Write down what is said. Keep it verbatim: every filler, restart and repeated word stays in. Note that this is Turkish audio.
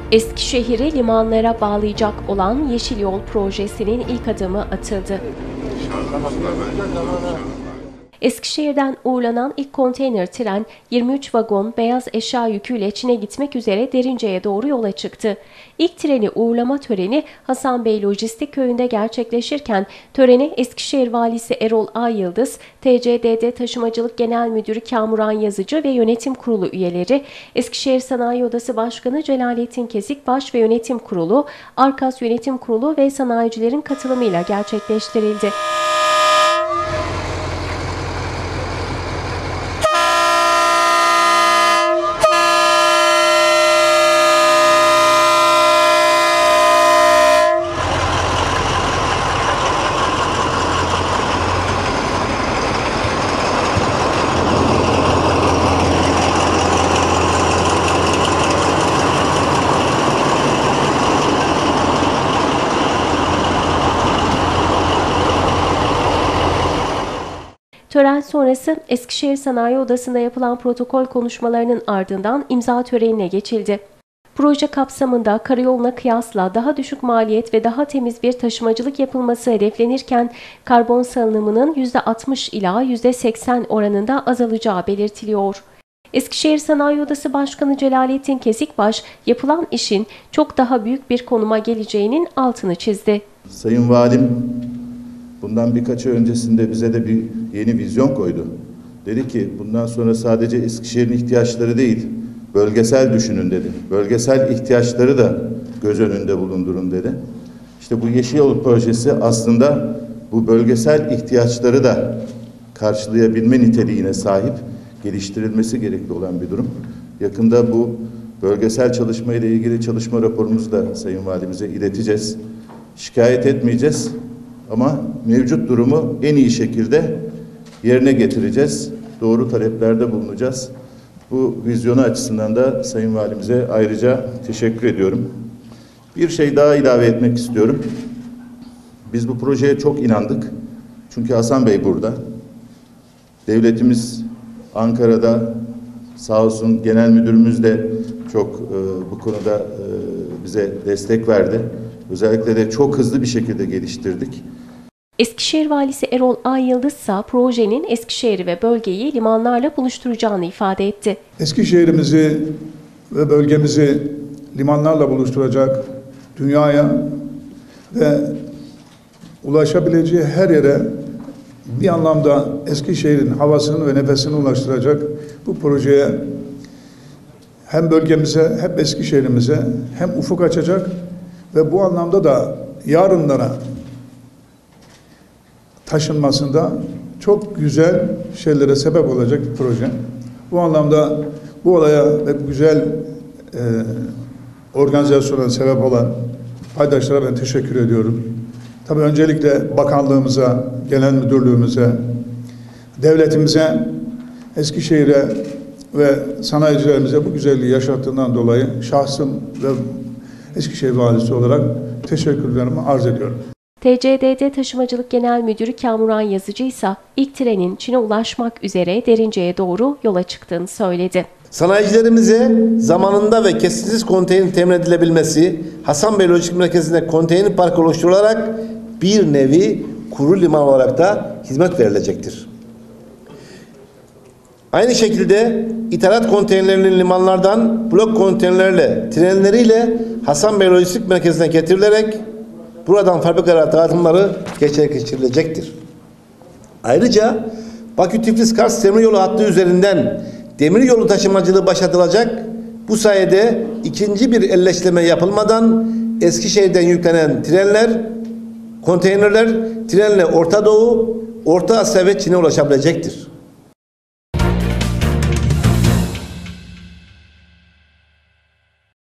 Eskişehir'i limanlara bağlayacak olan Yeşil Yol projesinin ilk adımı atıldı. Eskişehir'den uğurlanan ilk konteyner tren yirmi üç vagon beyaz eşya yüküyle Çin'e gitmek üzere Derince'ye doğru yola çıktı. İlk treni uğurlama töreni Hasanbey Lojistik Köyü'nde gerçekleşirken törene Eskişehir Valisi Erol Ayyıldız, T C D D Taşımacılık Genel Müdürü Kamuran Yazıcı ve Yönetim Kurulu üyeleri, Eskişehir Sanayi Odası Başkanı Celalettin Kesikbaş ve Yönetim Kurulu, Arkas Yönetim Kurulu ve sanayicilerin katılımıyla gerçekleştirildi. Tören sonrası Eskişehir Sanayi Odası'nda yapılan protokol konuşmalarının ardından imza törenine geçildi. Proje kapsamında karayoluna kıyasla daha düşük maliyet ve daha temiz bir taşımacılık yapılması hedeflenirken karbon salınımının yüzde altmış ila yüzde seksen oranında azalacağı belirtiliyor. Eskişehir Sanayi Odası Başkanı Celalettin Kesikbaş, yapılan işin çok daha büyük bir konuma geleceğinin altını çizdi. Sayın Valim bundan birkaç ay öncesinde bize de bir yeni vizyon koydu. Dedi ki bundan sonra sadece Eskişehir'in ihtiyaçları değil, bölgesel düşünün dedi. Bölgesel ihtiyaçları da göz önünde bulundurun dedi. İşte bu Yeşil Yol projesi aslında bu bölgesel ihtiyaçları da karşılayabilme niteliğine sahip, geliştirilmesi gerekli olan bir durum. Yakında bu bölgesel çalışma ile ilgili çalışma raporumuzu da Sayın Valimize ileteceğiz. Şikayet etmeyeceğiz. Ama mevcut durumu en iyi şekilde yerine getireceğiz. Doğru taleplerde bulunacağız. Bu vizyonu açısından da Sayın Valimize ayrıca teşekkür ediyorum. Bir şey daha ilave etmek istiyorum. Biz bu projeye çok inandık. Çünkü Hasan Bey burada. Devletimiz Ankara'da sağ olsun genel müdürümüz de çok e, bu konuda e, bize destek verdi. Özellikle de çok hızlı bir şekilde geliştirdik. Eskişehir Valisi Erol Ayyıldız ise projenin Eskişehir'i ve bölgeyi limanlarla buluşturacağını ifade etti. Eskişehir'imizi ve bölgemizi limanlarla buluşturacak, dünyaya ve ulaşabileceği her yere bir anlamda Eskişehir'in havasını ve nefesini ulaştıracak bu projeye hem bölgemize hem Eskişehir'imize hem ufuk açacak ve bu anlamda da yarınlara taşınmasında çok güzel şeylere sebep olacak bir proje. Bu anlamda bu olaya ve bu güzel e, organizasyona sebep olan paydaşlara ben teşekkür ediyorum. Tabii öncelikle bakanlığımıza, genel müdürlüğümüze, devletimize, Eskişehir'e ve sanayicilerimize bu güzelliği yaşattığından dolayı şahsım ve Eskişehir Valisi olarak teşekkürlerimi arz ediyorum. T C D D Taşımacılık Genel Müdürü Kamuran Yazıcı ise ilk trenin Çin'e ulaşmak üzere Derince'ye doğru yola çıktığını söyledi. Sanayicilerimize zamanında ve kesintisiz konteyner temin edilebilmesi, Hasanbey Lojistik Merkezi'nde konteyner parkı oluşturularak bir nevi kuru liman olarak da hizmet verilecektir. Aynı şekilde ithalat konteynerlerinin limanlardan blok konteynerlerle, trenleriyle Hasanbey Lojistik Merkezi'ne getirilerek buradan fabrikalara dağıtımları gerçekleştirilecektir. Ayrıca Bakü-Tiflis-Kars demiryolu hattı üzerinden demiryolu taşımacılığı başlatılacak. Bu sayede ikinci bir elleştirme yapılmadan Eskişehir'den yüklenen trenler, konteynerler trenle Orta Doğu, Orta Asya ve Çin'e ulaşabilecektir.